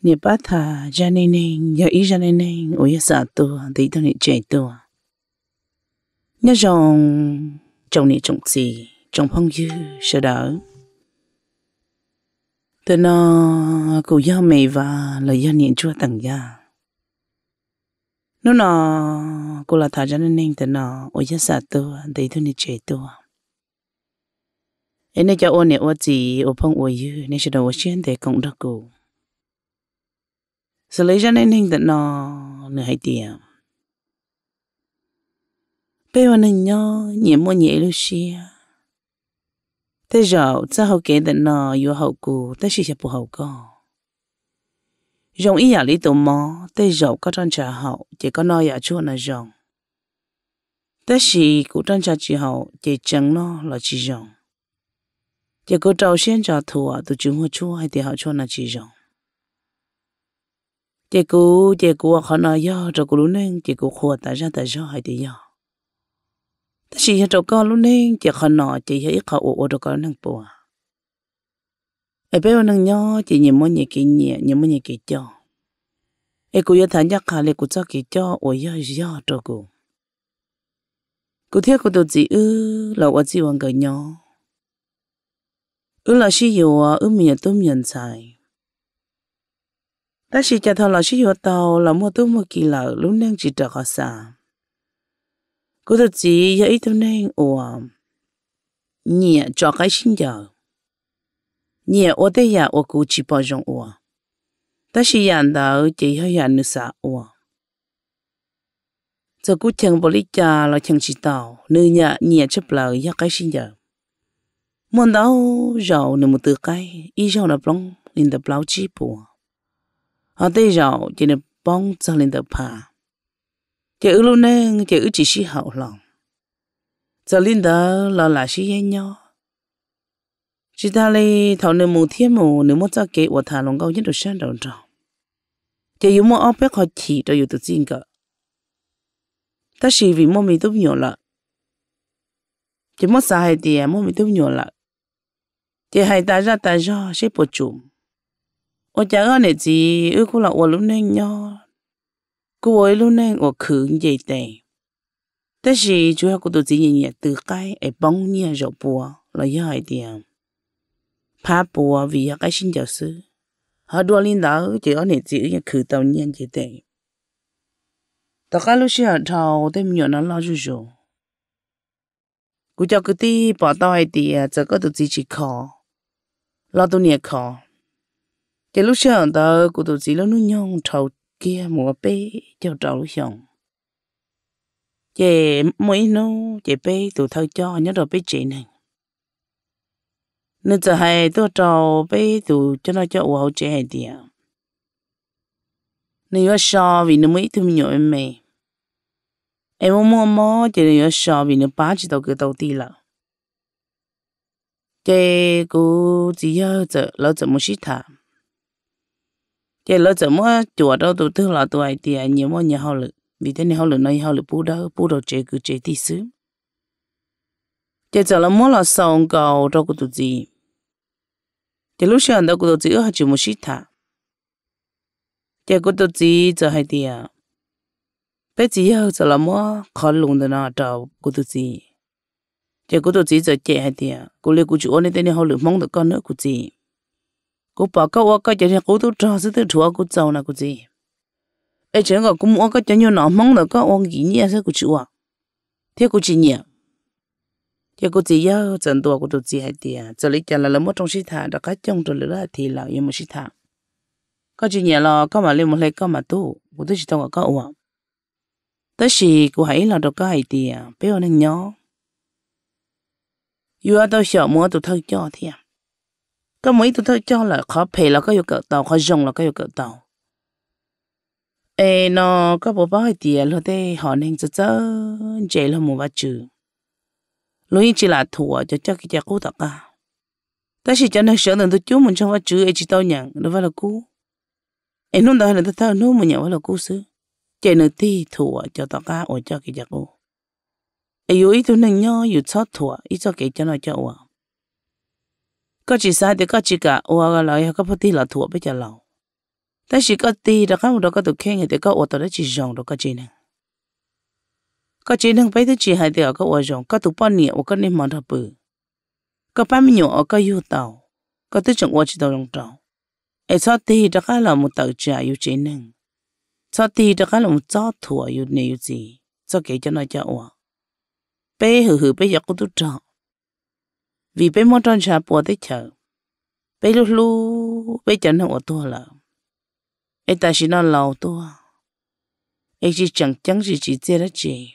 nè bát thà ra nên giờ ý ra nên ôi ya sa tua thì tôi nè chạy tua nhớ rằng trong nè trồng gì trồng phong dư sợ đỡ từ nó cụ do mày và lời do niệm chua tầng ya nó nó cô là thà ra nên từ nó ôi ya sa tua thì tôi nè chạy tua em này cho ôn nè ôn gì ôn phong ôi dư nên sẽ đầu xuyên để cộng được cụ xử lý cho nên hình tượng nó nửa hai tiền bây giờ nên nhớ nhẹ mua nhẹ luôn xia thế giờ za hậu kế tượng nó yêu hậu cụ thế chỉ là bù hậu co dùng ý giả lý tổ mò thế giờ có trang trà hậu chỉ có nói giả chua là dùng thế chỉ cụ trang trà chỉ hậu chỉ chẳng nó là chỉ dùng chỉ có trâu xuyên trà thua từ chúng hoa chua hay thì hậu chua là chỉ dùng chị cô họ nói do rồi cô lúc nên chị cô khua tại do hay thì do ta chỉ cho con lúc nên chị họ nói chị thấy họ ồ rồi con năng bùa ai bé năng nhó chị nhìn mua nhẹ nhìn mua nhẹ kỳ cho ai cô yêu thằng nhắc khá lên cô cho kỳ cho ồ do rồi cô theo cô tôi gì là tôi chỉ want cái nhó là sử dụng mình tôi nhận sai ta chỉ cho thằng là sử dụng tàu là mua tôi mua kỳ lạ lúc nên chỉ được họ xả cô tôi chỉ vậy tôi nên nhẹ cho cái sinh giờ nhẹ ở đây ya ở cô chỉ bảo dùng ta chỉ nhận được chỉ hơi nhận được sao giờ cô chẳng bảo lý cha là chẳng chỉ tàu nơi nhà nhẹ chấp lời ya cái sinh giờ muốn đâu giàu nên một từ cái ý giàu là bông nên tập lão chỉ bùa họ thấy giàu chỉ là bông cho lên tập phà chỉ luôn nên chỉ chỉ hậu lòng cho lên đó là sĩ nhau chỉ ta lấy thầu nên một thiên một nếu muốn cho kế của thà lòng cao nhất được sáng đầu tròn chỉ dùng một áo bếp họ chỉ cho dùng tự tin cả ta chỉ vì mua mì tôm nhỏ là chỉ muốn xài thì mua mì tôm nhỏ là chỉ hay ta ra sẽ bổ chùm ở nhà này chỉ cô là ở lúc nên nhau cô ấy lúc nên ở khử vậy đấy thế thì chủ yếu cô tôi chỉ nhẹ từ cái ở bông nhẹ rồi bùa là hai điểm phá bùa vì cái sinh giáo sư họ đua lên đó chỉ ở này chỉ nhẹ khử tàu nhẹ vậy đấy tất cả lúc xưa thầu tôi mình nó lo rồi cô cho cái tí bỏ tao hay thì giờ có tôi chỉ khó lo tôi nhẹ khó cái lúc xưa đó cô tôi chỉ lo nuôi nhông thầu kia mua bé cho trâu lúc xong chị mỗi nó chị bé tụi thâu cho nhớ rồi bé chị này nên giờ hay tôi trâu bé tụi cho nó cho uống chị hay đi nếu có sao vì nó mấy thứ nhỏ em mua mò chị nếu có sao vì nó bán chỉ tao cái tao đi là chị cô chỉ nhớ giờ lâu giờ một xí thà chị lâu giờ mua chuột đâu tụi thứ là tụi ai thì nhiều mua nhiều hao lực vì thế này hao lực này hao lực bù đầu chị cứ chị đi xứ chị giờ là mua là sòng cầu đâu có tụi gì chị lúc sáng đâu có tụi gì ở chỉ một xí thà chị có tụi gì giờ hay thì bây giờ giờ là mua khó lùng đó nó đâu có tụi gì chị có tụi gì giờ chị hay thì cô lấy cô chủ này thế này hao lực mong được con nữa cô gì cô bảo câu cái chuyện cô tôi cho sự tôi thua cô giàu là cô gì ấy chuyện cô mua cái chuyện nhỏ mong được có ông gì nhỉ sao cô chịu thế cô chỉ nhỉ thế cô chỉ nhớ trận tuổi cô tôi chỉ hay tiền giờ lấy tiền là một trong sĩ thà đã cái trong rồi là thì là một sĩ thà có chỉ nhỉ là có mà lên một lấy có mà tu cô tôi chỉ tao có ông tới khi cô hãy là được cái hay tiền bây giờ nên nhớ yêu tao sợ mua tụi thằng cho thì cái mấy tụi thằng cho là khó phê là có yêu cầu tàu khó dùng là có yêu cầu tàu ê nó có bộ bao tiền rồi thế họ nên cho chế là một vài chữ lúc chỉ là thua cho cái cố tất cả ta chỉ cho nên sợ rằng tôi chú mình trong vài chữ ấy chỉ tao nhận nó phải là cú ê nó đó là tao nó mình nhận phải là cú xứ chế nữa thì thua cho tất cả ở cho cái cố ê yêu ít tôi nên nhớ yêu sót thua ít cho cái cho nó cho có chỉ sai thì có chỉ cả là có phải là thua bây giờ lâu 但是個地就咁多個度傾嘅，個我到底只用到個技能，個技能俾到只係掉個我用，個度半年我個你冇得補，個半年我個要到，個都仲我知道用到，誒錯地就個là một tờ trả有技能，錯地就個là một giáo thủ有呢有gì，錯給cho nó cho我，俾hừ俾有個都找，vì俾冇賺錢bỏ tới chờ，俾lúc lúc俾cho nó我多了。ấy ta chỉ nó lâu tua, ấy chỉ chẳng chỉ chơi đó chị,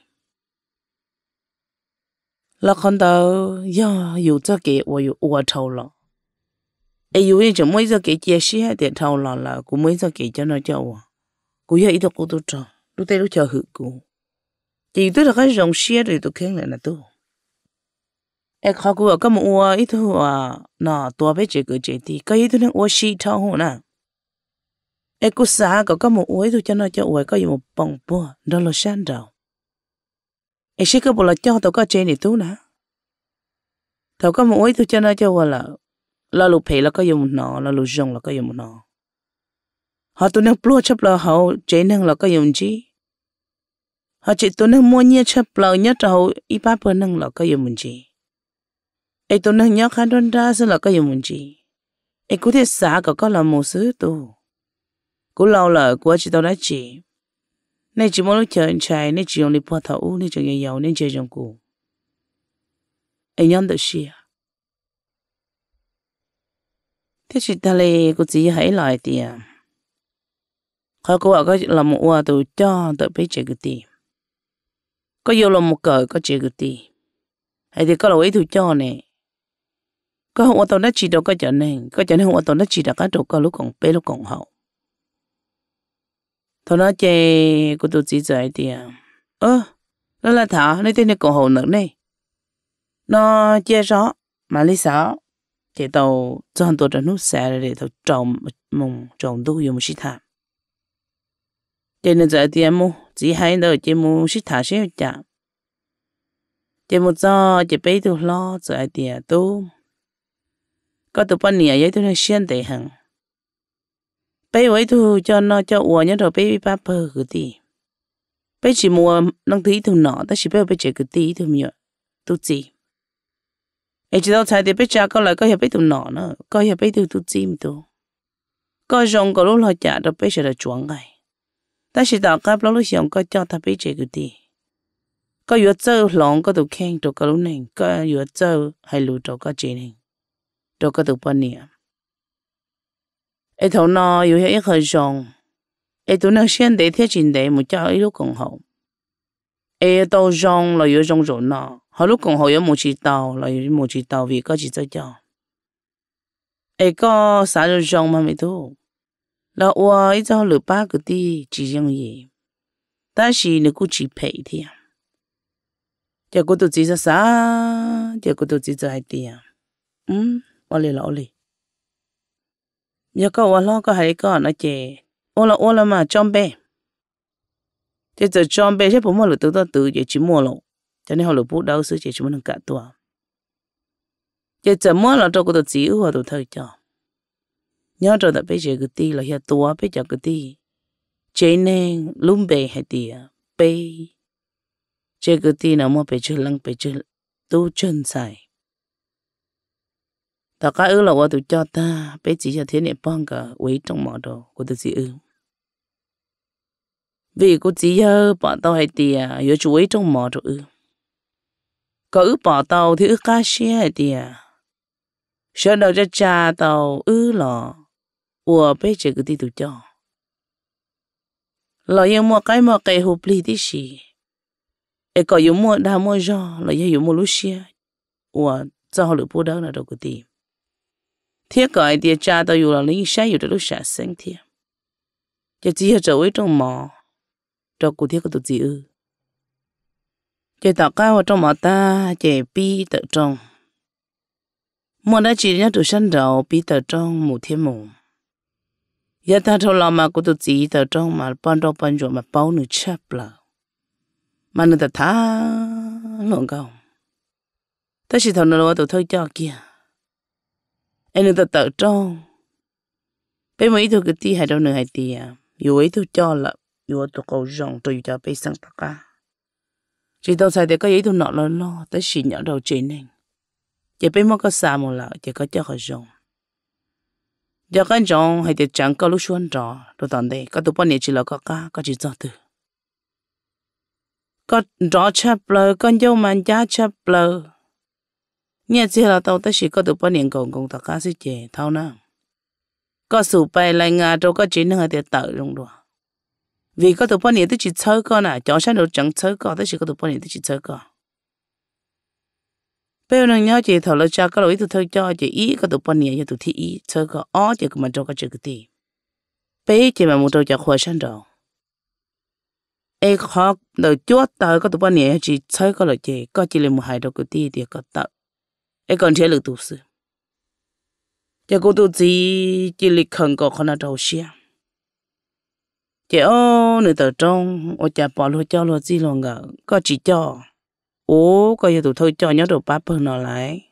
là con tao do yêu cho cái yêu thâu lo, ấy yêu ấy chẳng mấy cho cái chia sẻ để thâu lo là cũng mấy cho cái cho nó cho, cũng yêu ít được cũng tốt cho, lúc tới lúc chờ hự cũng, chỉ tôi là cái dòng sẻ rồi tôi khen lại là tôi, ấy khó cũng ở cái một ít thôi nó tua bé chơi thì cái ít thôi nó sỉ thâu hồ nè. Ê cô xã có một uế thôi cho nó cho uế có một bông bùa đó là sáng đầu. Ê sẽ có bộ là cho tao có chơi này tú nè. Tao có một uế thôi cho nó cho uế là lục phê là có dùng một nọ là lục rong là có dùng một nọ. Họ tụi nó plua chấp là họ chơi năng là có dùng gì. Họ chỉ tụi nó mua nhia chấp là nhớ trâu y bá bơ năng là có dùng một gì. Ê tụi nó nhớ khá đơn ra sẽ là có dùng một gì. Ê cô thế xã có là một sự tu. Cú lâu là của chị tao đã chỉ, nên chỉ muốn lúc chờ anh trai nên chỉ dùng đi qua thấu nên chỉ giàu nên chơi trong cụ, anh nhận được gì? Thế chị ta lấy cô chỉ hãy lại tiền, họ cô bảo có làm một hoa tôi cho tự biết chơi cái gì, có yêu làm một cờ có chơi cái gì, hay thì có là ấy tôi cho này, có hoa tao đã chỉ đâu có cho nên hoa tao đã chỉ đã cái đồ có lúc còn bé lúc còn hậu. Thôi nó chơi của tôi chỉ dạy thì đó là thảo nó tên là cổ hồn nữa này nó chơi rõ mà lý sao thì tàu cho hắn tôi đã nút xe để tàu trồng mùng trồng tôi dùng một xí thảm cho nên giờ thì em chỉ hay đâu chỉ một xí thảm xíu chả chỉ một giờ chỉ bây tôi lo giờ thì tôi có tôi bao nhiêu vậy tôi nói xuyên để hàng bây vậy thôi cho nó cho uổng nhớ rồi bây ba bơ cái gì bây chỉ mua năng tí thôi nọ ta chỉ bây chỉ cái tí thôi nhở tu gì ấy chỉ tao thấy thì bây cha có lại có hiểu bây thôi nọ nữa có hiểu bây tu gì mà tu có rong có lúc lo trả rồi bây giờ là chuang ngay ta chỉ tạo cái lúc xong có cho ta bây chỉ cái gì có yếu chơi lòng có tu khen rồi có lúc này có yếu chơi hay lụt rồi có gì này rồi có tu bao nhiêu ấy thầu nó yêu ít hơi rong, ấy tụi nó xuyên để thiết trình để một cháu ít lúc còn hậu, ấy tàu rong là yêu rong rồi nó, họ lúc còn hậu yêu một chỉ tàu là yêu một chỉ tàu vì có chỉ cho, ấy có xã rồi rong mà mày thu, là ít cho lửa ba cái đi chỉ riêng gì, ta chỉ nếu cứ chỉ pay thì, giờ cô tụi chỉ cho xã, giờ cô tụi chỉ cho hai tiền, ở lại. Giờ có lo có hay có nó chè ô là mà trong bè chứ giờ trong bè chứ bố mua được tự chỉ mua lộ cho nên họ được bút đâu xứ chỉ muốn cả tua giờ mua là cho cô tự chỉ ưu tôi thời cho nhớ rồi đã bây giờ cái ti là hiện tua bây giờ cái ti chế nên lúng bè hay ti bè chế cái ti nào mua bè chơi lăng bè chơi tu chân xài ta cái ư là tôi cho ta bé chỉ cho thế này bằng cả quấy trong mỏ đồ của tôi chỉ ư vì cô chỉ giờ bỏ tao hay tiề giờ chú ấy trong mỏ đồ ư có ư bỏ tao thì ư cá xe hay tiề sợ đâu cho cha tao ư là ủa bé chỉ cái gì tôi cho là giờ mua cái hộp ly tí xì ấy có giờ mua đa mua do là giờ mua lúa xe ủa cho họ được bố đó là đâu có tiền thiết cái thì cha tao yêu là lính sai yêu được lúc sáng sinh thiệt, giờ chỉ trở về trong mỏ, cho cụ thiết của tụi chị ư, giờ tạo cao trong mỏ ta giờ pi tự trong, mua đã chỉ nhớ tụi sân đầu pi tự trong một thiên mù, giờ ta thâu làm mà của tụi chị tự trong mà ban chỗ mà bao nửa chắp là, mà nửa ta thá lộn cầu, ta chỉ thâu nửa tụi thôi cho kia. Anh ta tự trong bây mấy thứ cái tí hay đâu nữa hay tí à dù ấy thứ cho là dù tụi cầu rong tôi cho bây sang tất cả chỉ tao xài để cái ấy tụi nọ lo tới xì nhỏ đầu trên này chỉ bây mất cái xa một là chỉ có cho cái rong giờ cái rong hay để chẳng có lúc xuân trò tôi tận đây có tụi bọn này chỉ là có cá có chỉ cho từ có rõ chấp lờ con dâu man giá chấp lờ nghe chỉ là tao tới xì có tụi bọn này cùng tất cả sẽ chè thao nào có sủ bài lại ngà đâu có chuyện nữa để tự luôn rồi vì có tụi bọn này tôi chỉ chơi con à cho sáng đâu chẳng chơi con tới chỉ có tụi bọn này tôi chỉ chơi con bây giờ nhớ chị thầu là cha có lỗi tôi thôi cho chị ý có tụi bọn này cho tụi thi ý chơi con ó chị cũng mà cho cái chuyện cái gì bây chị mà một đầu cho khoa sáng đầu ai học đầu chúa tao có tụi bọn này chỉ chơi con là chị có chỉ là một hai đầu cái gì thì có tao ai còn chơi được tụi sự chị cô tụi chị chỉ lịch khẩn có con nào đầu xe chị ô người tờ trong ô chả bỏ luôn cho luôn gì luôn ngờ có chỉ cho ô có giờ tụi thôi cho nhớ đồ bắp hơn nó lại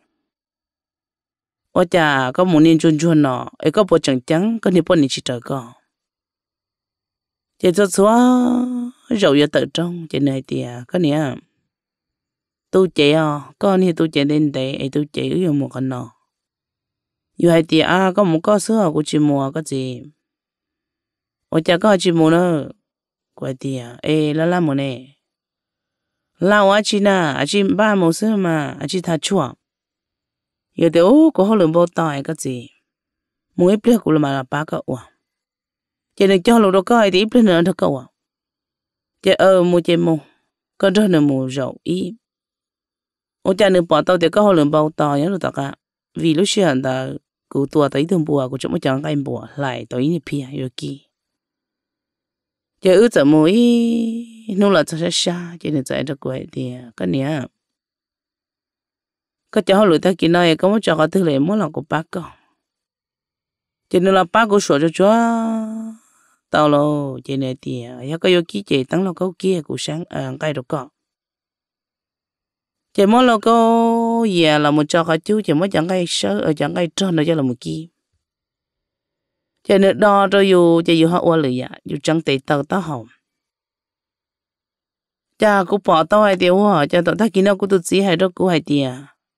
ô chả có một niên chuồn chuồn nó ấy có bộ chẳng trắng có niên bọn này chỉ trời có chị cho xóa rồi giờ tờ trong chị này thì có nè tôi chị con thì tôi chị đến đây ấy tôi chị ở một con nó dù hay thì có một có sữa của chị mua cái gì ôi cha có chị mua nữa quay thì ê la mua nè lao chị na chị ba mua sữa mà chị thà chua giờ thì có họ lượng bao tải cái gì mua ít bữa cũng là ba cái chị này cho lúc đó có ai thì ít bữa nữa thôi cậu chị mua chị mua con đó là mua rau ý ôi cha nữa bỏ tao thì có họ lượng bao tải nhớ được cả vì lúc xưa anh ta cụ tua tới thường bùa của chúng mới chẳng cái bùa lại tới như pia rồi kì giờ ước giờ mỗi nô là cho xa cho nên chạy được quậy thì cái này cái cháu lười ta kia nói có một cho cái thứ này mỗi lần của bác con cho nên là bác của sổ cho chúa tao lo cho nên thì cái yêu ký chị tăng lo câu kia của sáng cái được con chỉ mỗi lần câu giờ là một cho cái chú chỉ mới chẳng cái sớ ở chẳng cái trơn nữa cho là một kia cho nên đo rồi dù họ qua lười dù chẳng tệ tao hỏng cha cũng bỏ tao hay điều hả cha tao thấy kia nào cũng tự chỉ hay đó cũng hay tiệt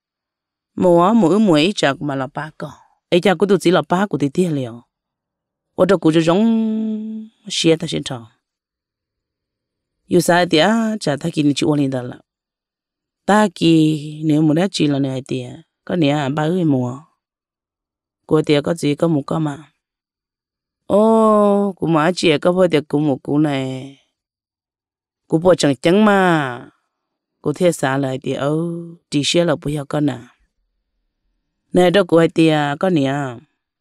mỗi chả mà là ba con ấy cha cũng tự chỉ là ba của tiệt liệu ở đó cũng giống xe ta trên trò dù sao tiệt cha thấy kia chịu lên đó là ta kia nếu muốn chỉ là này tiệt có nè ba người mua của tiệt có gì có một cái mà ô cũng mà chị có bao tiệt cũng một cú này cô bỏ chẳng chẳng mà cô thấy xa lại thì chỉ xe là bây giờ con này đó cô hay thì con nè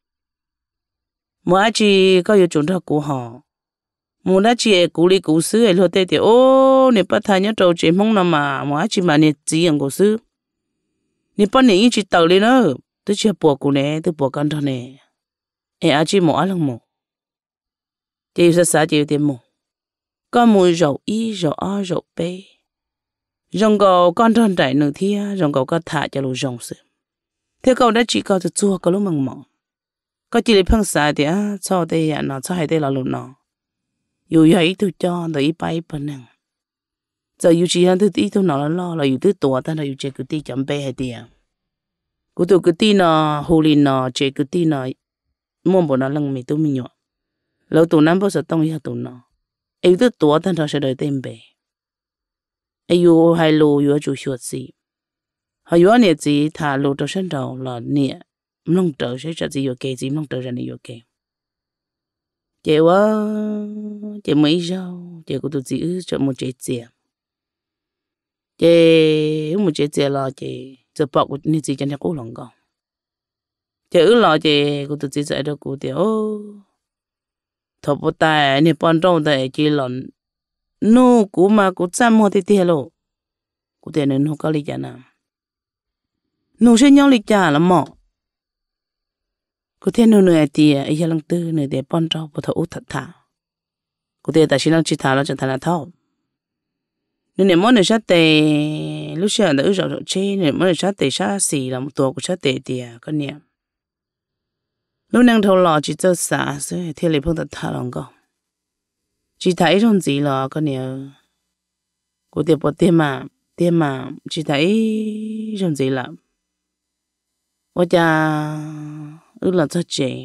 mỗi chị có yêu chúng ta cô họ muốn đã chị cô đi cô xứ ấy luôn thì nè bắt thay nhớ trâu chị mong nằm mà mỗi chị mà nè chỉ ăn cô xứ nè bắt nè chỉ tàu lên nữa tôi chỉ bỏ cô nè tôi bỏ con thôi nè ấy chị mỗi lần một chị sẽ xả chị tiền một con mùi rau y rau o rau bê rong cầu con thân đại nửa thia rong cầu có thả cho lũ rong sự thế cậu đã chỉ có từ chua có lúc măng mỏ có chỉ để phăng xài thì cho đây nó cho hay đây là lũ nó dù vậy tôi cho tới bay bên năng giờ dù chỉ ăn thứ tí tôi nó lo là dù thứ tuổi ta là dù chỉ cứ tí chấm bê hay tiền cứ tôi cứ tí nó hồ lì nó chỉ cứ tí nó mua bộ nó lăng mì tôi mình nhọ lâu tụi năm bao giờ tông như tụi nó ấy thứ tuổi ta nó sẽ đợi tên bê ấy dù hai lô dù chủ chuột gì họ dù anh gì thả lô cho sân đầu là nè nông trợ sẽ cho gì ok gì nông trợ ra này ok chị quá chị mấy rau chị cũng tự gì cho một chế chè chị một chế chè là chịจะบอกว่านี่จีกันจะกู้หลงก่อนchị là chị cũng tự gì dạy được cô tiểu thọ bộ tài này bọn trong tại chị lon nu cú mà cú chăm mua thì tiền lộ cú tiền nên không có lý nào nu sẽ nhau lý trả là mỏ cú tiền nu nửa tiền ấy lần tư nửa để bọn trong bộ thọ thật thà cú tiền tại xin nó chỉ thà nó chẳng thà là thao nên món này sát tệ lúc xưa đã rồi chế nên món này sát tệ sát xì là một tổ của sát tệ tiền con nhỉ lúc năng thâu lò chỉ cho xả rồi thì lấy phong thật thà lòng con chỉ thấy trong gì là con nhớ của tiệp bột tiêm mà chỉ thấy trong gì là我家ước là cho chị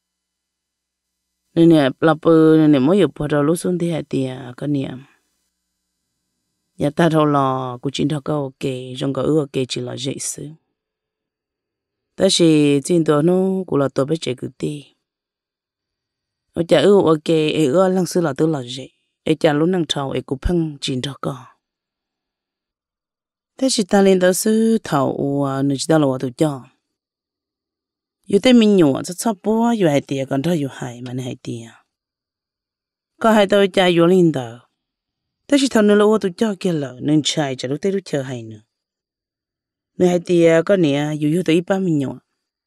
nên nè là bơ nên nè mới有bắt đầu lúc xuống thì hay tiệt con nhớ nhà ta thâu lò của chính thằng có ok trong có ước ok chỉ là dễ xử ta chỉ chính tôi nó cũng là tôi biết chạy cứ đi ở nhà ước ok ước lăng sư là tôi là dễ ở nhà lúc năng thâu cũng phăng chính thằng có ta chỉ ta lên đó sư thâu nơi chỉ ta là tôi choอยู่แต่มีหนูจะชอบบัวอยู่ให้เตียกันเธออยู่ให้มันให้เตียก็ให้ตัวใจอยู่ลินเดอแต่ที่ทำเนื้อเราตัวเจ้าเกลือนึ่งชายจะรู้ได้รู้เธอให้เนื้อให้เตียก็เนี่ยอยู่ตัวอีป้ามีหนู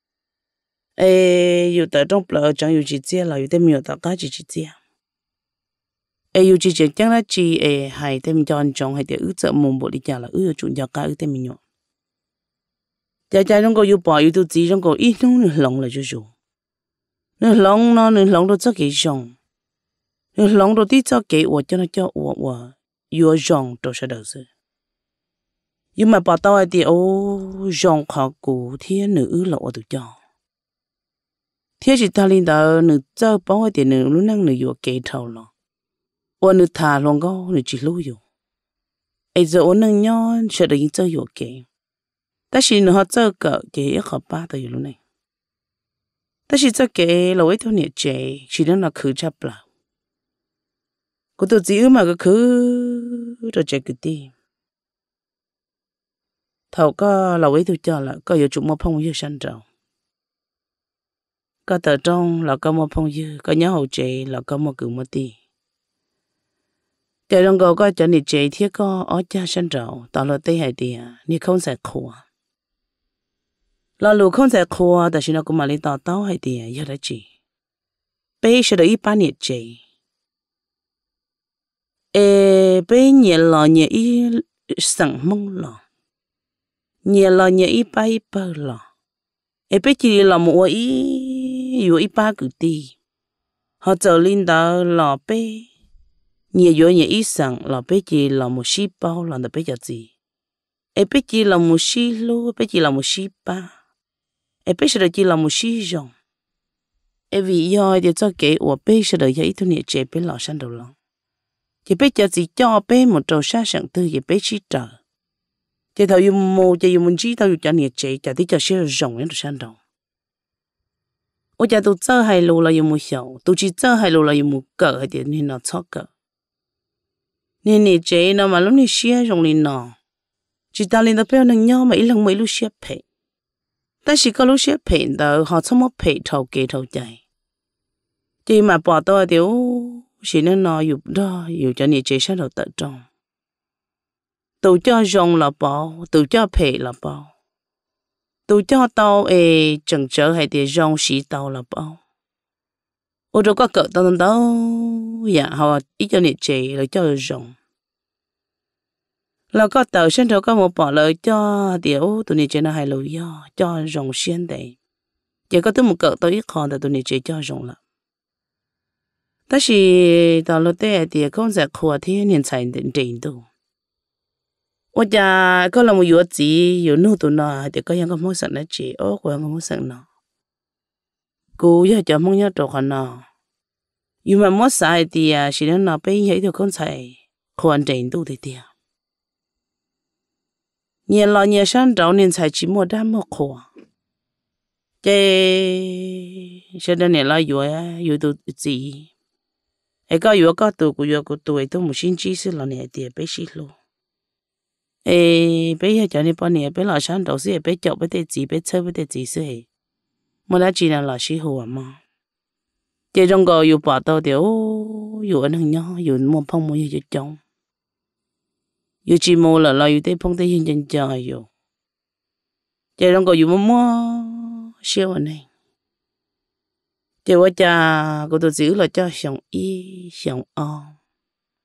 อยู่แต่ต้องเปล่าจังอยู่จีเจียเราอยู่แต่มีอยู่แต่ก้าจีเจียอยู่จีเจียจังละจีให้แต่มีจอนจงให้เตียจะมุมบริจาคละจุนยาก้าแต่มีหนู在中国有保有都只中国一弄你弄了就做，你弄呢你弄到这几种，你弄到第这几我叫他叫我有种都是都是，有嘛报道的哦，种考古天女了我都叫，天是他领导你这包的你路能你有几头了，我你他弄个你只路有，这我能样晓得你这有几。但是你họ chơi cỡ cái khó ba tới lúc này,但是这个老外头呢chơi chỉ nên là khử chấp là, cô tôi chỉ mà cái khử rồi chơi cái gì, thầu có老外头cho là có nhiều chúng mà phong yêu sinh rồi, có tờ trong là có một phong yêu, có nhớ hậu chơi là có một cử một tí, cái đồng cầu có cho này chơi thì có ở cha sinh rồi, tao là tây hay tí à, ni không sẽ khổ. Là lúc không thể khoa,但是那个马里达到还点要得起，被是的一般年纪，被年了年一生梦了，年了年一百一百了，被几了么有一百个地，họ trở lên đó là被年有年一生了被几了么细胞了的被叫gì，被几了么细路，被几了么细胞。bây giờ chỉ là một xí rong, vì do để cho cái của bây giờ giờ ít tuổi trẻ bây lọ sang đầu lòng, chỉ bây giờ chỉ cho bây một trâu sa sẵn tư chỉ bây chỉ trở, chỉ thầu dùng mồ chỉ dùng mình chỉ thầu dùng cho nhiệt trẻ chỉ tí cho xí rong đến sang đầu, ở nhà tôi chơi hay lù là dùng một hiệu, tôi chỉ chơi hay lù là dùng một cỡ hay tiền nên nó chót cỡ, nên nhiệt trẻ nó mà lúc này xí rong lên nó, chỉ ta lên tập béo năng nhau mà ít lần mấy lúc xí phải.但是个路些骗到，好怎么骗头给头仔？chỉ mà bỏ tôi thì chỉ nên nói dục đó, dục cho你接受到得中，都叫用了包，都叫骗了包，都叫到整折还得用洗到了包。我都个搞到呀，好一叫你接了叫用。là có tờ sinh thôi có một bỏ lời cho điều tụi này chơi nó hay lùi do cho rồng xuyên đấy chỉ có tới một cỡ tới ít khó là tụi này chơi cho rồng là但是到了这点工作课天年才能程度我家có là một vụ gì vụ nô tụi nó thì có những cái món sẵn nó chỉ có những cái món sẵn nó cô giờ cho món nhớ trộn họ nó nhưng mà món sai thì chỉ nó bây giờ thì con sai hoàn trình tu thì tiệt nhiều lo nhiều sáng trâu nên才chỉ mua đám mua khô, cái cho nên làอยู่ตัวgì, cóอยู่ก็ตัวตัวmột sinh chỉ là này thì bé xí luôn, bé giờ cho nên bọn này bé là sáng trâu xí bé chọc bé để gì bé chơi bé để gì xí, mà là chỉ là xí hồ mà, cái trong cáiอยู่bỏ tao thìอยู่anh hàng nhauอยู่mua phong mua gì chồng. Yêu chỉ mua là yêu tới phong tới hiện chân trời yêu, chỉ trong có yêu mua siêu này, chỉว่าcha của tôi giữ là cho sống y sống o,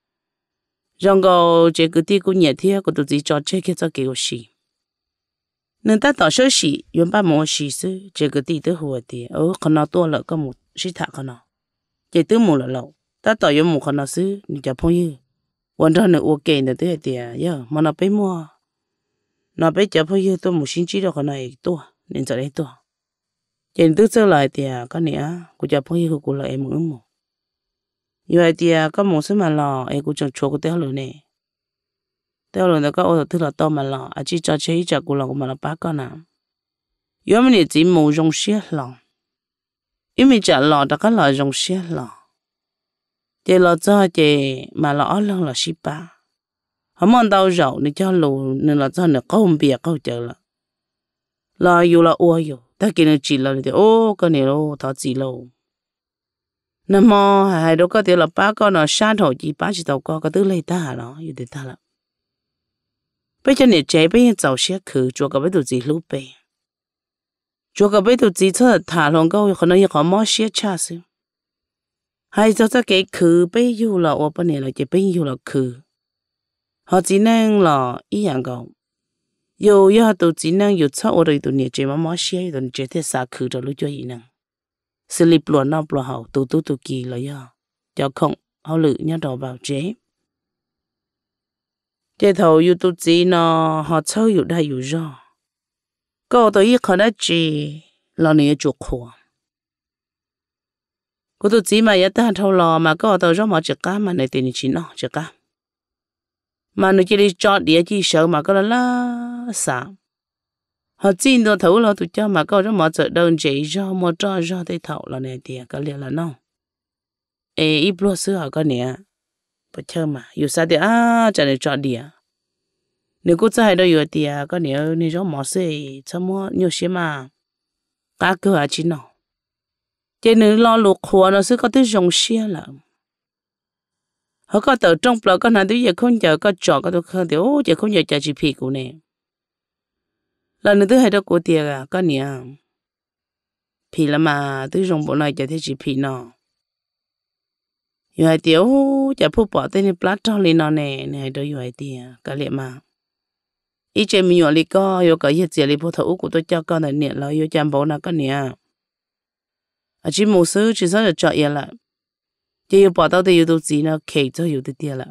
trong có chỉ cứ tí của nhà thiê của tôi chỉ cho chơi cái cho kiểu gì, nên ta tỏ sơ sĩ yếm ba mồ sĩ sư chỉ cái tí tới hùa thì con nào tua lợ có một sĩ thạc con nào chỉ tới một lợ lậu ta tỏ yếm một con nào sư nên chả phong nhưวันđó nữa ok nữa tới thì giờ mà nó bé mua nó bé chả phong như tôi một sinh chỉ đó con này tua nên giờ đấy tua chỉ tới trở lại thì cái này cũng chả phong như của lại em một như vậy thì có một số mà lò em cũng chẳng chua cái téo rồi nè téo rồi nó có ô thứ là to mà lò chỉ cho chế cho của lò mà là bác con nào yếu mình chỉ mua rong xía lò yếu mình trả lò đã có lò rong xía lò chỉ lò cho chỉ mà lò lần là ship ba không ăn đâu rau nên cho lù nên là cho nó có không bịa có chờ là lò yêu là ua yêu ta kia nó chỉ là thì ô cái này ô thọ chỉ lâu nằm mò hai đứa có thể là ba con nó sát thổ chỉ ba chỉ tàu có cái thứ lấy ta đó yêu để ta là bây giờ này chế bây giờ giàu xe khử cho cái bây giờ gì lúc bây cho cái bây giờ gì cho thả lòng câu có nói có mò xe cha xí hay cho cái khử bây giờ là ở bên này là chỉ bây giờ là khử họ chỉ năng là ý dạng câu yêu yêu tụ chỉ năng yêu cho ở đây tụ này chế mà mò xe tụ chế thế sao khử cho lúc cho ý năng xử lý luôn nó luôn hậu tụ kỳ là do cho không họ lự nhớ đầu vào chế chế thầu yêu tụ chỉ nó họ chơi yêu đây yêu do câu tôi ý khó nói chỉ là này chuột khổ cô tụ chỉ mà yêu ta thầu lò mà câu tôi rất mà chỉ cá mà này tiền chỉ nó chỉ cá mà nó chỉ đi chọn địa chỉ sợ mà có là sao họ tin đồ thấu là tụi cho mà có rất mọi chuyện đơn chỉ do một trò do tới thấu là này thì có lẽ là nó ít bữa xưa họ có nè bất chợt mà yêu sao thì trả lời chọn địa nếu cô trai đó yêu thì có nè nếu giống mọi sự cho mọi nhiều xe mà cá cơ à chỉ nó cho nên lo lụt khổ nó sẽ có tới dòng xe là họ có tờ trong bờ có nào tới giờ không chờ có trọ có tôi không thì giờ không giờ chờ chỉ phi của nè lần nữa thứ hai đó của tiệc có nè phi là mà tới trong bộ này chờ thấy chỉ phi nó rồi tiểu chờ phụ bỏ tên plát trong lên nó nè này đó rồi tiệc cái lệ mà ý chơi mình nhỏ li co rồi cái gì chơi li phụ thấu của tôi cho con này nè rồi rồi chăm bố nó có nè chỉ một số chỉ sao là chọn vậy là chỉ yêu bỏ tao thì yêu đồ gì nó kể cho yêu được tiệc là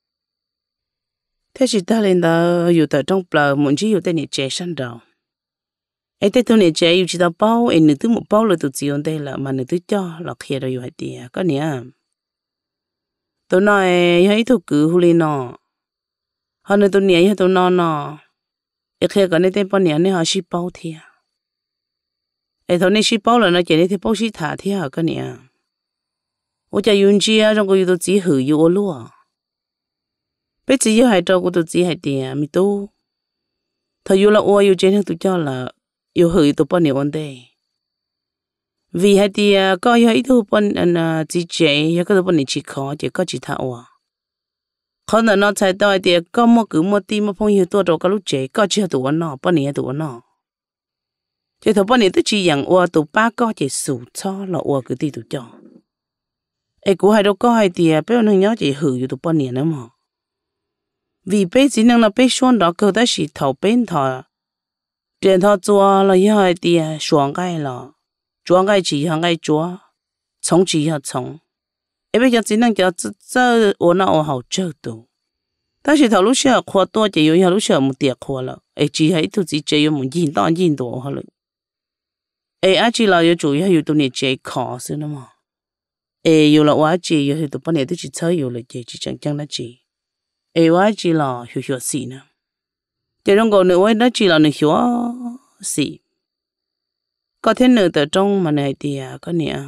thế chỉ ta lên đó yêu tại trong bờ muốn chỉ yêu tại nhà trẻ sẵn đầu ấy tại tôi nhà trẻ yêu chỉ tao bao ấy nữa thứ một bao là tụi chị ở đây là mà nữa thứ cho là kia rồi yêu hay tiệc có nè tôi nói ấy thôi cứ hù lên nó họ nói tôi nhảy tôi nó ấy kia cái này tên bao nhảy này họ ship bao thiệt ấy thôi này ship bao là nó chỉ này thì bao ship thả thiệt có nè我家用机trong cái tôi chỉ hử yêu luôn bây giờ yêu hai trâu của tôi chỉ hai tiền mi tu thời yêu là ô yêu trên tôi cho là yêu hử tôi bao nhiêu vấn đề vì hai tiền có yêu ít thôi bao chỉ chế yêu cái tôi bao nhiêu chỉ khó chỉ có chỉ thạo khó là nó chạy tới tiền có một cứ một tí một phong yêu tôi đâu có lúc chế có chỉ tôi nó bao nhiêu tôi nó chỉ thôi bao nhiêu tôi chỉ rằng ô tôi ba có chỉ số cho là ô cứ tí tôi cho ấy cũng hay đâu có hay thì bây giờ nó nhớ chỉ hửอยู่ตัวปนเนี่ยนะมั้งvì bây giờ nó bây xuân đó cơ đó chỉ thầu bên thọ tiền thọ chúa là như hay thì xuân cái là chúa cái chỉ hàng cái chúa sống chỉ hàng sống ấy bây giờ chỉ năng cái这我那我好这多但是头路上花多就有路上没点花了ấy chỉ hay tu chỉ只有没印到印多好了ấy而且là有主要有多年只考试了嘛yêu là quá chị yêu thì tụi bạn này tôi chỉ chơi yêu là chị chẳng chẳng là chị quá chị là hiểu gì nữa chỉ trong câu nữa đó chị là hiểu gì có thể nữa từ trong mà này thì có nè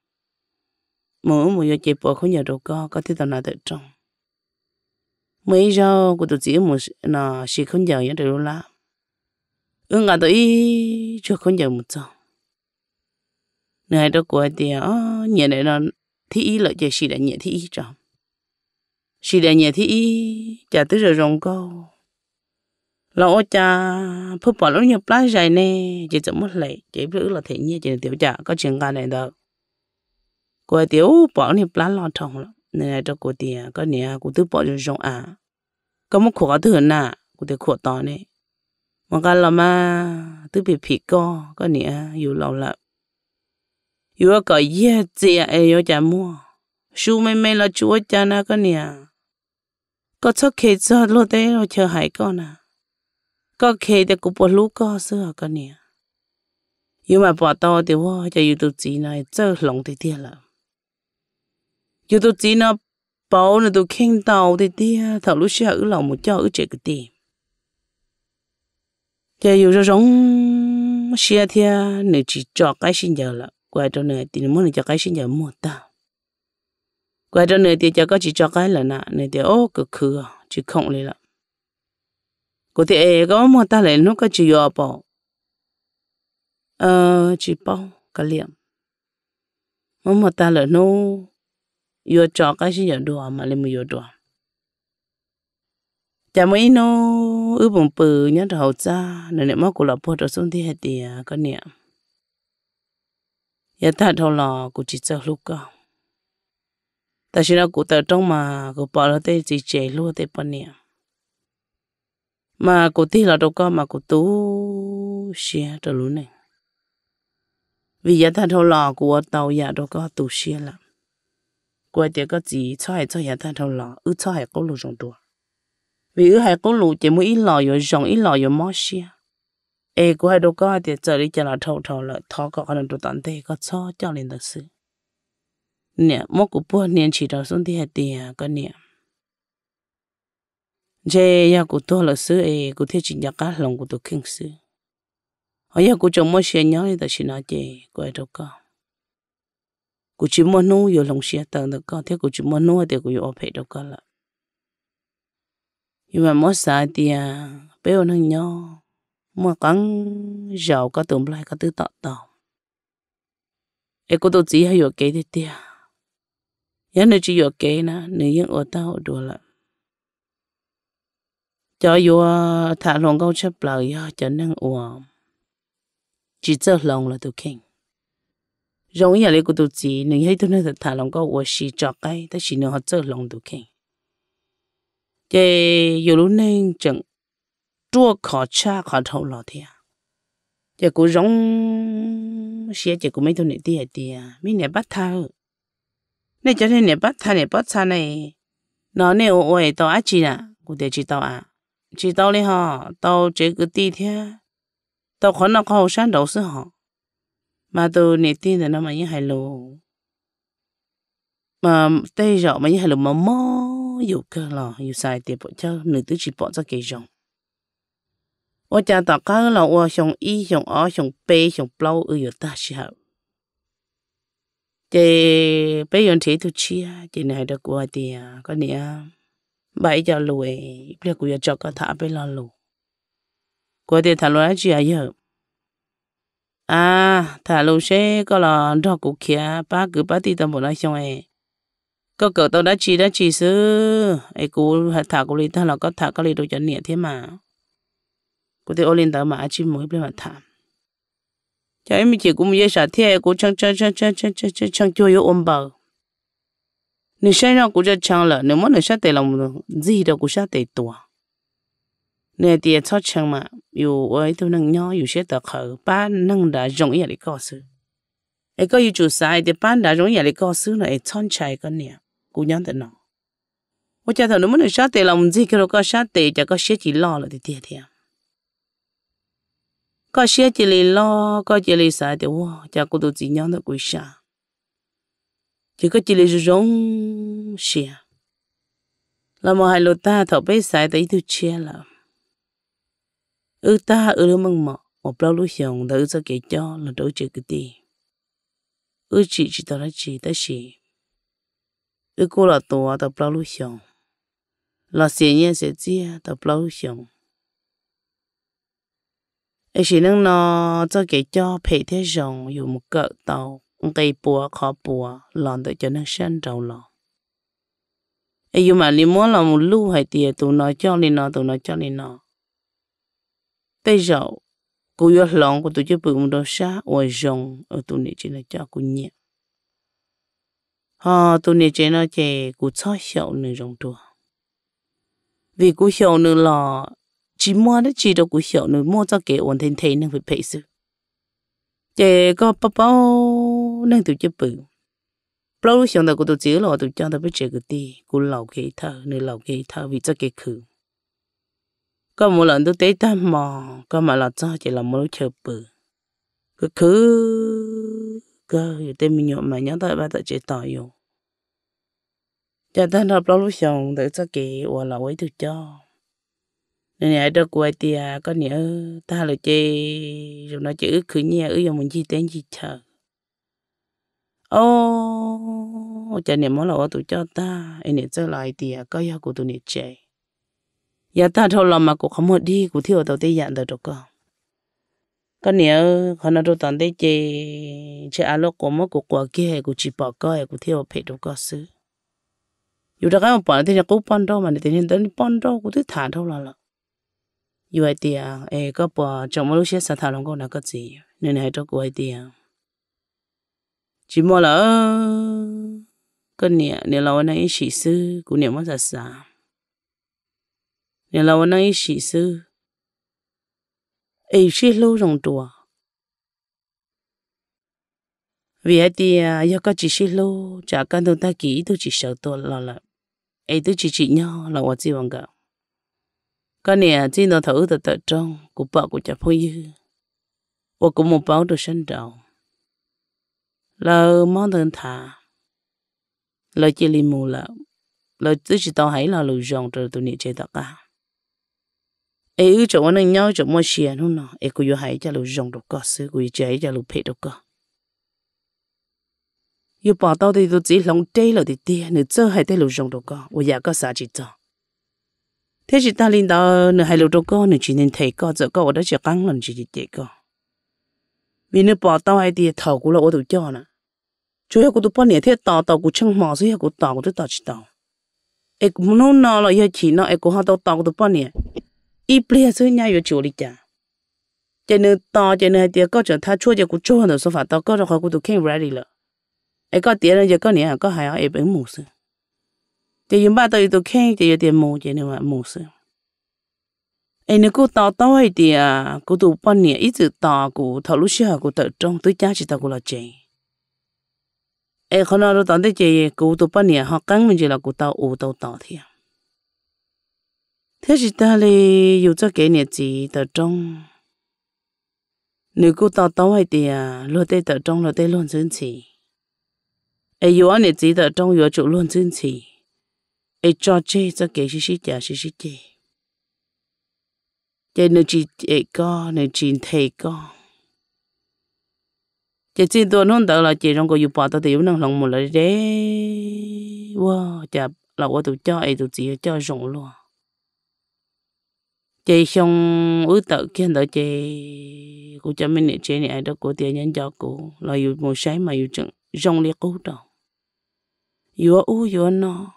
mỗi giờ chị bỏ không nhớ đâu có thể tao nói từ trong mấy giờ của tụi chị một là chỉ không giờ nhớ được là ngà tụi chưa không giờ một giờ này đó của thì nhẹ này là thì ý lợi chỉ là nhẹ thì ý cho chỉ là nhẹ thì ý chả tới rồi rong câu là ô cha phúc bỏ lúc nhập lá dài nè chỉ chậm mất lệ chỉ biết là thế nhẹ chỉ tiểu chả có chuyện cái này đâu của tiểu bỏ nhập lá lo thòng lắm này đó của tiền có nè của tôi bỏ rồi rong có một khổ thứ nà của tôi khổ to này mà cái là mà tôi bị phì co cái nè yêu lâu lắm yêu cái gì gì yêu chả mua su mày là chúa cha na cái nè có chắc khi cho lo té rồi chờ hải con à có khi thì cũng bỏ lú co xưa cái nè yêu mà bỏ to thì hoa cho yêu tụi chị này chơi lòng thì thiệt là yêu tụi chị nó bảo nó tụi khen tàu thì thiệt thầu lúc xưa ở lòng một cho ở chơi cái tiền giờ yêu cho giống xưa thiệt nếu chỉ cho cái sinh giờ là quay cho này thì muốn cho cái sinh giờ mua tao quay cho này thì cho có chỉ cho cái là nè này thì ô cực khứ chỉ không lấy là có thể có mua ta lại nó có chỉ yo bảo chỉ bao cái liệm mua ta lại nó yo cho cái sinh giờ đồ mà lên mua đồ chả mấy nó ư bụng bự nhá đầu ra nên mà cô là bỏ được xuống thì hết tiền cái nè giờ ta thâu lò cô chỉ cho lúc cao ta chỉ là cô ta trong mà cô bỏ ra tới chỉ chế luôn tới bao nhiêu mà cô tí là đâu có mà cô tú xia cho luôn này vì giờ ta thâu lò của tàu giờ đâu có tú xia là cô thì có gì cho giờ ta thâu lò cho hay có lù rong đùa vì hay có lù chỉ mới ít lò rồi rong ít lò rồi mót xia cô hay đâu có thì giờ đi cho là thâu là thọ có khả năng tụi tận thế có cho lên được sự nè mỗi cú bữa niên chỉ đầu xuống thì hết tiền cái nè giờ ya cú to là sự cú thấy chỉ nhắc cả lòng cú tôi kinh sự ở ya cú trông mỗi xe nhớ thì ta chỉ nói gì cú đâu có cú chỉ muốn nuôi vô lòng xe tầng đâu có thế cú chỉ muốn nuôi thì cú vô phải đâu có là nhưng mà mỗi sáng thì bé nó nhỏ mà cắn giàu có tụm lại có thứ tọt tọt cú tôi chỉ hay vô cái thì tiền nhớ nơi chỉ vô cái nè nếu những ở tao đùa là cho vô thả lòng câu chấp lời cho nên chỉ cho lòng là tôi khen giống như là của tôi chỉ nếu thấy tôi nói thả lòng câu chỉ cho cái ta chỉ nói họ cho lòng tôi khen cái nhiều lúc nên chẳng chua khó cha khó thấu lọ thì cái của giống xía cái của mấy tôi này thì mấy này bắt thao này cho nên này bắt thao này nó nếu ôi tao ăn gì nè của để chỉ tao chỉ tao đi ha tao chỉ cái tí thế tao khó nó có sáng đầu sư họ mà tôi nè tin là nó mà như hai lô mà tây rọ mà như hai lô mà mò dù cơ lò dù xài tiền bỏ cho nửa tứ chỉ bỏ cho cái rong ô cha tao cá là ô xong y xong ó xong bê xong plau ở ta sao chị bây giờ thấy tôi chia chị này được qua thì có nè bảy giờ lùi bây giờ cho có thả bây lo lù qua thì thả lùi chị giờ thả lùi xe có là đó cụ kia ba cứ ba tí tao muốn nói xong có cỡ tao đã chỉ sư cụ thả cụ đi thả là có thả có đi đồ cho nhẹ thế mà cụ thì ô lên tao mà chỉ mới bây giờ thả cho em chỉ cũng như sao thế cụ chẳng cho yêu ôm bờ nếu sai nó cũng cho chẳng là nếu mà nếu sai tệ lòng gì đâu cũng sai tệ tua nè thì cho chẳng mà yêu ấy tôi năng nhỏ yêu sẽ tập hợp ba năng đã rộng ý để có sự có yêu chủ sai thì ba đã rộng ý để có sự này chọn chạy cái nè cũng nhắn thế nào tôi cho thằng nếu mà nếu sai tệ lòng gì cái đó có sai tệ chắc có sẽ chỉ lo là thì thiệt có sẽ chỉ lo có chỉ lý sai thì wow chắc cũng tôi chỉ nhắn được quý sa chỉ có chỉ lý rong xia là mà hai lô ta thọ bé sai tới tôi chia là ta măng mọ một bao lúa hiồng đã cho cái cho là đối chữ cái gì chỉ tao nói chỉ ta chỉ cô là tổ tao bao lúa hiồng là xịn nhẹ sẽ chia tao bao lúa hiồng chỉ năng nó cho cái cho phải thế rồng dùng một cỡ tàu cây bùa khó bùa lòn tới cho nó sinh đầu lò nhưng mà nếu muốn làm một lưu hay tiền tụi nó cho lên nó bây giờ cô yêu lòng của tụi chơi bự một đồ xa ở rồng ở tụi này chỉ là cho cô nhẹ tụi này chỉ nó chỉ cô cho hiểu nữa rồng đùa vì cô hiểu nữa là chỉ mua đó chỉ đâu cũng hiểu nữa mua cho cái ổn định thế nên phải phải sự để có bao nên tụi chơi bự bao lúc xong đó cũng tụi chỉ là tụi cho tụi biết chơi cái gì cũng lâu cái thở nữa lâu cái thở vì cho cái khử có một lần tôi tới tam mò có mà là cho chỉ là một lúc chơi bự cái khử cơ tên mình nhộn mà nhớ tới ba tự chế tỏi vô cho nên là bao lúc xong để cho cái hoặc là với tụi cho nên ai đó quay tia có nhớ ta là chơi rồi nó chữ khử nhẹ ở trong mình chi tên chi chờ ô cho nên món là tụi cho ta anh này trở lại tia có nhà của tụi này chơi nhà ta thôi làm mà cũng không một đi cũng thiếu tao tây dặn được đâu có nhớ họ nói tôi tận đây chơi alo của mấy cuộc qua kia cũng chỉ bỏ coi cũng thiếu phải đâu có xứ dù đó cái mà bỏ thì nó cũng bón đâu mà thì nên tới bón đâu cũng thích thả đâu là dù vậy thì có bỏ trong một lúc sẽ thả lòng con là cái gì nên hay cho cô ấy thì chỉ mua là cái nè nè là anh ấy sĩ sư cũng nè mất ra xa nè là anh ấy sĩ sư chỉ lâu rong đùa vì vậy thì giờ có chỉ lâu chả cần tôi ta kỹ tôi chỉ sợ tôi là tôi chỉ nhau là tôi chỉ bằng cả cái này chỉ nó thử từ trong của bảo của cha phu dư và cũng một bảo được sinh đầu là món đơn thà là chỉ li mù là tôi chỉ tao thấy là lùi rong rồi tụi nhị chơi tất cả ư chỗ nó nhau chỗ mua xe luôn nè cũng yêu hay cho lùi rong được có sự cũng chơi cho lùi phê được có yêu bảo tao thì tôi chỉ lòng đây là thì tiền nữa chơi hay tới lùi rong được có và giờ có sao chỉ cho thế chỉ ta linh đạo nửa hai lô đâu có nửa chỉ nên thấy có giờ có ở đó chỉ căng lần chỉ để có vì nửa bỏ tao hay thì thầu của là ở đâu cho nè chủ yếu của tụi bọn này thế tao của chân mỏ rồi của tao tôi tao chỉ tao cũng nó nó là giờ chỉ nó của họ tao của tụi bọn này ít bia rồi nhà yêu chủ đi chả cho nên tao cho nên thì có chuyện他出去của做的说法tao có rồi họ của tụi can't ready 了có tiền rồi giờ có nè có hay ở bên mua sự thì dùng ba tao tụi can't thì tiền mua cho nên mà mua sự nếu cô tao hay thì cô tụi bọn này ít tự tao của thầu lúc xưa của tự trong tôi cha chỉ tao của là chị không nói tao tới chị của tụi bọn này họ căng mình chỉ là của tao tao thì thế chỉ ta là dù cho cái này chỉ tự trong nếu cô tao hay thì luôn tới tự trong luôn tới luôn chân chỉ dù anh này chỉ tự trong dù chỗ luôn chân chỉ cho chơi cho cái gì chơi để nó chỉ có nó chỉ thấy có chỉ tôi nói đó là chỉ trong cái yêu bảo tao thì nó lòng một lời đấy wow chả là tôi tụi cho tụi chỉ cho rộng luôn chỉ xong ước tự kia đó chỉ của cho mình này chỉ này đó của tiền nhân cho cô là yêu một sáng mà yêu chừng rộng liệt cố đâu yêu nó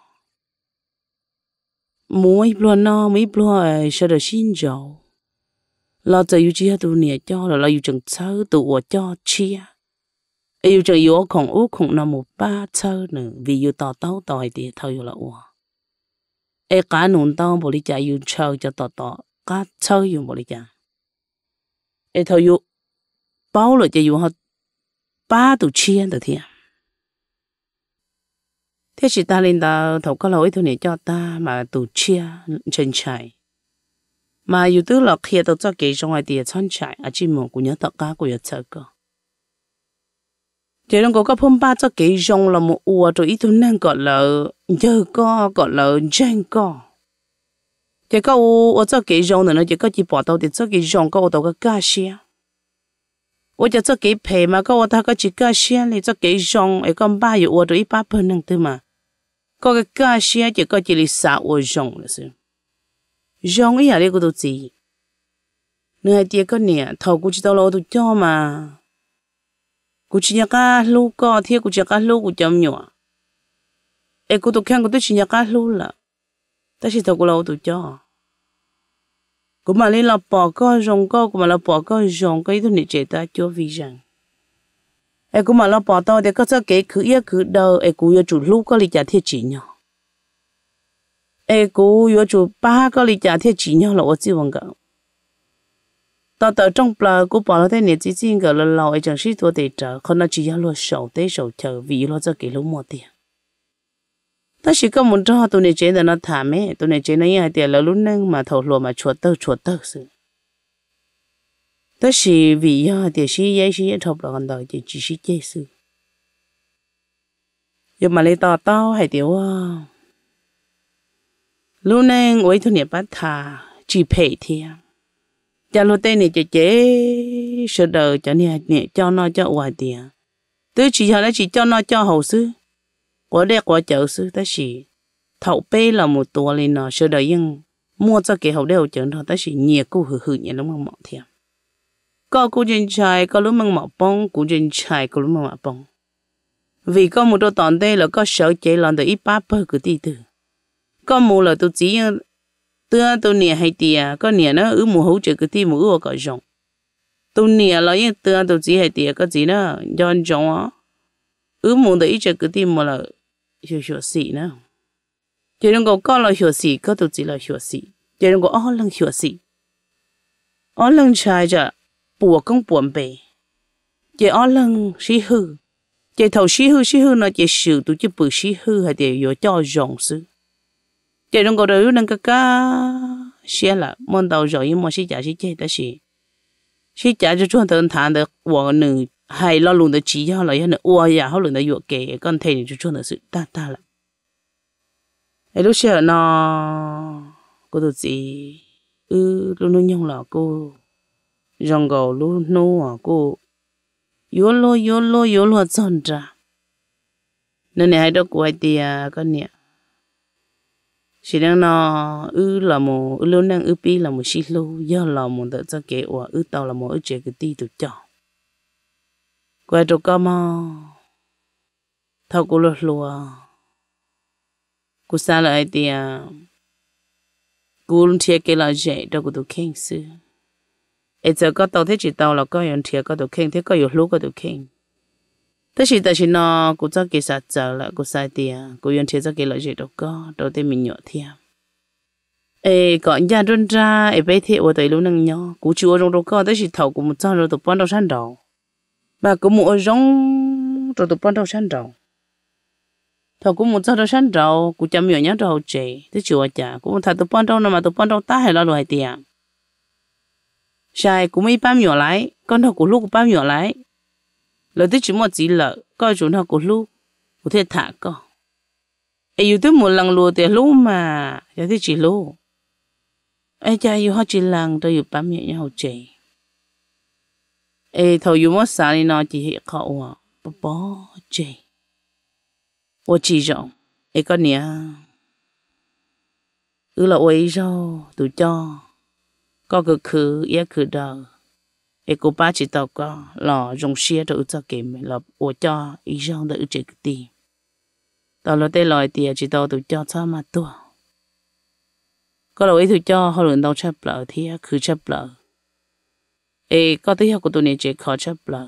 mỗi lần nó mấy lần sẽ được xin giàu là cho yêu chia tụi nè cho là yêu chừng sơ tụi cho chia yêu chừng yêu không nó một ba sơ nữa vì yêu tao thì thôi là cả nón tao bỏ đi chạy yêu chơi cho tao cả chơi yêu bỏ đi chạy thôi yêu bao rồi cho yêu họ ba tụi chia được thì thế chỉ ta lên tao thầu có lỗi thôi này cho ta mà tụi chia chân chạy mà yêu tứ là khi tao cho cái trong ngoài địa chân chạy chỉ một của nhớ tất cả của nhớ chơi cơ chỉ đang có cái phong ba cho cái trong là một rồi ít thôi nên gọi là giờ gọi là chân chỉ có cho cái trong nữa chỉ có chỉ bỏ tao thì cho cái trong có tao cái cá xe cho cái phe mà có tao có chỉ cá xe này cho cái trong con ba rồi ít ba phần năng tư mà có cái cá xe chỉ có chỉ là sáu trong là sao rong ấy là của tôi gì nơi tiệc có nè thầu của chị tao lo tôi cho mà của chị nhà cá lu có thiệt của chị cá lu của chồng nhỏ của tôi khen của tôi chị nhà cá lu là ta chỉ thầu của lo tôi cho của mà lên là bỏ có rong có của mà là bỏ có rong cái tôi nè chế ta cho vì rằng của mà là bỏ tao để có sao cái cứ đầu của yêu chủ lu có lý trả thiệt chị nhỏ cô yêu chủ ba cái lý trả thiệt chỉ nhau là tôi chỉ vấn cả tao tao trong bờ cô bỏ nó thế này chỉ cái là lâu ấy chẳng sĩ thua để trả còn nó chỉ lo sầu tế sầu chờ vì lo cho cái lúc mua tiền ta chỉ có muốn cho tụi này chế là nó thả mẹ tụi này chế nó như tiền là lúc nâng mà thầu lùa mà chuột tơ sự ta chỉ vì tiền sĩ giấy sĩ thọc là còn đòi thì chỉ sĩ chế sự nhưng mà lấy tao hay tiểu lúc nâng ấy tụi này bắt thả chỉ phải thiệt cho lúc tên này chế sợ đời cho nè cho nó cho hoài tiền tôi chỉ chỉ cho nó cho hậu sư quá đẹp quá chợ sư ta chỉ thầu bê là một tua lên nó sợ đời nhưng mua cho cái hậu đều chợ nó ta chỉ nhiều cô hử nhiều lắm mong mong thiệt có cô trên trai có lúc mong mong bông cô trên trai có lúc mong mong bông vì có một đôi tòn đây là có sợ chế làm được ít ba bơ cứ đi từ có một là tôi chỉ tôi nè hay tiề có nè nó mù hấu chữ cái ti mù ưa cả rong tôi nè là những tôi chỉ hay tiề có gì đó do rong á mù được ít chữ cái ti mà là hiểu xì nữa chỉ đừng có là hiểu xì có tôi chỉ là hiểu xì chỉ đừng có lần hiểu xì lần trai chứ bùa công buồn bề chỉ lần xí hư chỉ thầu xí hư nó chỉ sử tôi chỉ bự xí hư hay tiề hiểu cho rong sư chỉ đừng có đời đừng có xe là món đầu rồi nhưng mà xe trả xe chết đó xe trả cho chúng ta thằng được của nữ hay lo luôn được chỉ cho là những ua ya họ luôn được dụ kể con thầy cho chúng ta sự ta là ấy lúc xe nó cô tôi gì luôn luôn nhung là cô rong gầu luôn nô à cô yếu lo chọn ra nên này hay đó của ai thì con nè chỉ đang nó là một luôn đang pi là một xí lô do là một đợt cho kẻ và tàu là một chuyện cái ti tụt cho quay cho con mà thâu cô lúa cô xa lại thì cô luôn thiệt cái là dễ đâu có được khen sư ấy giờ có tàu thế chỉ tàu là có những thiệt có được khen thế có nhiều lúa có được khen thế chỉ nó cô cho cái sát giờ là cô sai tiền cô yên thiệt cho cái lợi gì đâu có đầu tiên mình nhỏ thiệt ê còn nhà đơn ra ê bé thiệt ở đây luôn nâng nhỏ cô chịu ở trong đâu có thế chỉ thầu của một trăm rồi tụi bạn đâu san đầu mà cũng một giống rồi tụi bạn đâu san đầu thầu cũng một trăm đâu san đầu cô chăm nhỏ nhá đầu trẻ thế chịu ở nhà cũng thà tụi bạn đâu mà tụi bạn đâu ta hay là loại tiền sai cũng mấy bám nhỏ lại con thầu của lúc của bám nhỏ lại lời tôi chỉ một chỉ là coi chúng nó của lúc có thể thả co ấy yêu tới một lần lùa thì lúc mà giờ thì chỉ lùa ấy cha yêu họ chỉ lần tôi yêu bám nhẹ nhau trẻ ấy thầu yêu mất sáng đi nó chỉ hệ khẩu à bó trẻ tôi chỉ rộng ấy con nè là ôi rau tụi cho có cái khử yết khử đầu ê cô ba chỉ tao có lò dùng xe rồi cho kìm là ô cho ý rong để chơi cái gì tao là tên lòi tiền chỉ tao tụi cho sao mà tua có lỗi tụi cho họ luôn tao chấp lợ thì cứ chấp lợ ê có thứ học của tụi này chỉ khó chấp lợ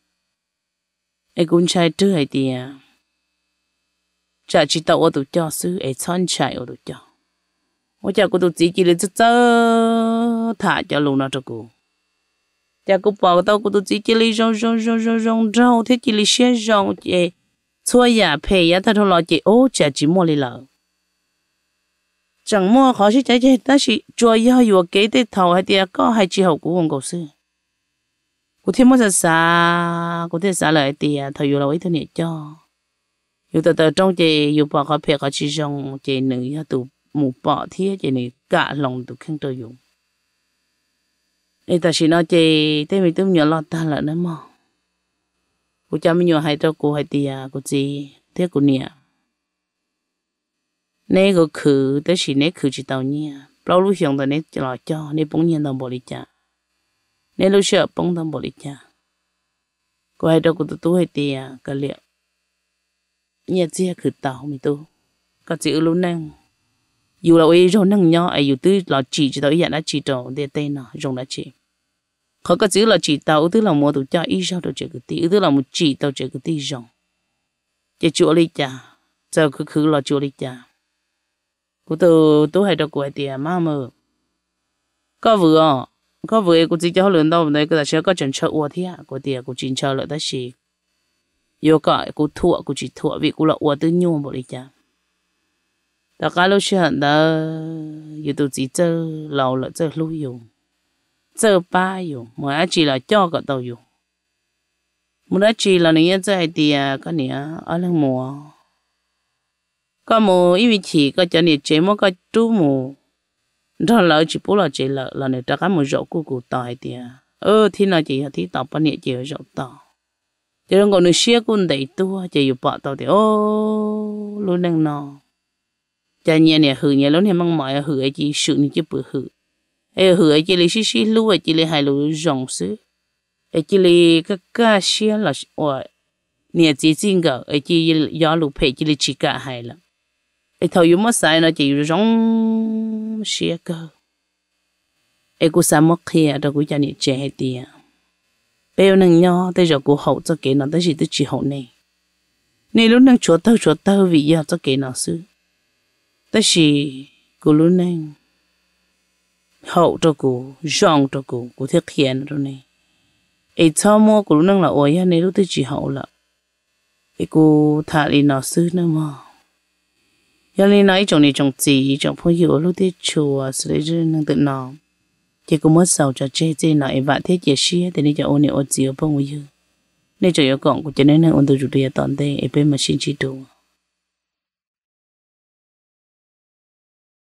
ê cũng trai trước hay tiền chả chỉ tao ở tụi cho xứ ê chọn trai ở tụi cho ôi chả của tụi chỉ là chớ thả cho luôn nó cho cô cha cũng bảo tao cũng chỉ lấy rong thế chỉ lấy xe rong chị xua nhà phê ya ta thôi lo chị chả chỉ mua lấy lợ chẳng mua khó chứ chạy ta chỉ cho ya yêu cái tết thầu hay tiệt có hay chỉ học của ông cầu sư của thêm một giờ xa của thêm xa lại tiệt thầu yêu là ấy thôi nhỉ cho yêu từ trong chị yêu bảo họ phê họ chỉ rong chị nữ ya tụ một bỏ thế chị này cả lòng tụ khen tôi dùng ê ta chỉ nói chị thế mình tôi nhớ lo ta là nó mà cô cha mình nhớ hay cho cô hay tiề cô gì thế cô nè nè cô khử thế chỉ nè khử chỉ tao nhia bao lúc hiện tại nè lo cho nè bông nhiên tao bỏ đi cha nè lúc sợ bông tao bỏ đi cha cô hay cho cô tôi hay tiề cái liệu nhia chia khử tao mình tôi có chữ lúc năng dù là ấy rồi năng nhỏ ấy dù tôi là chỉ tao ý đã chỉ trộn để tên nó dùng đã chỉ khó có chữ là chỉ tao tức là mua tụi cha ý sao tao chỉ cái tí tức là một chỉ tao chỉ cái tí dùng chỉ chỗ lấy cha giờ cứ là chỗ lấy cha của tôi hay đâu của tiền mà mờ có vừa có vừa cũng chỉ cho họ luyện đâu đấy cái là sẽ có chân chờ uo thế à của tiền cũng chỉ chờ lại đó gì yêu cái cũng thua cũng chỉ thua vì cũng là uo tự nhung bỏ đi cha tất cả lúc chuyện đó yêu tụi chỉ chờ lâu là chờ lưu dùng chờ ba dùng mà chỉ là cho cái tàu dùng muốn đã chỉ là những cái thì cái này ở lần mùa có mùa ý vị chỉ có cho nên chế mà có chú mùa đó là chỉ bố là chỉ là này ta cái một rổ của tài thì thì nào chỉ thì tao bao nhiêu chỉ rổ tao chỉ là còn người xưa cũng đầy tua chỉ yêu bỏ tao thì luôn đang nọ cha nhà này hử nhà lớn thì mang mọi hử ấy chỉ sự như chỉ bự hử hử ấy chỉ lấy xí lúa chỉ lấy hai lúa rồng xứ chỉ lấy cái cá xía là nhà chỉ chính cái chỉ gió lúa phải chỉ lấy chỉ cả hai là thầu yêu mất sai nó chỉ rong xía cơ cô sao mất kia đó cô cho你trẻ tiền bây giờ nâng nhau tới giờ cô hậu cho cái nó tới gì tới chỉ hậu này này lúc nâng chúa tao vì giờ cho cái nó xứ tới gì cô lúc nâng hậu cho cô rong cho cô thực hiện rồi này sau mua cô lúc nâng là ôi này lúc tới chỉ hậu là cô thả đi nó xứ nữa mà giờ này nói trong này trong gì trong phong hiệu lúc tới chùa sẽ để nâng tự nó chỉ có mất sầu cho chế này và thế chế xía thì nên cho ôn này ôn gì ở bên ngoài nên cho yêu cộng của cho nên ôn từ chủ đề toàn thế bên mà xin chỉ đủ